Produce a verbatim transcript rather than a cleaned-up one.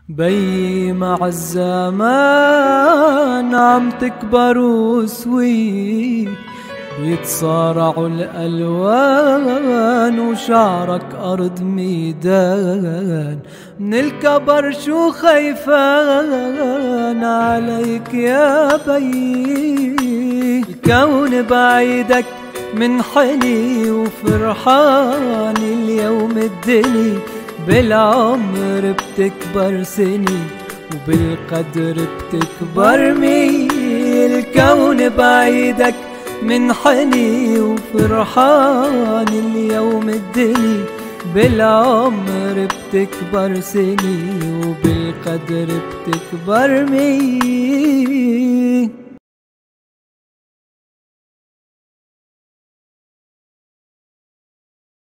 بي مع الزمان عم تكبر وسوي، بيتصارعوا الألوان وشعرك أرض ميدان. من الكبر شو خايفان عليك يا بي، الكون بعيدك منحني وفرحان اليوم الدني بالعمر بتكبر سني وبالقدر بتكبر مي. الكون بعيدك منحني وفرحان اليوم الدني بالعمر بتكبر سني وبالقدر بتكبر مي.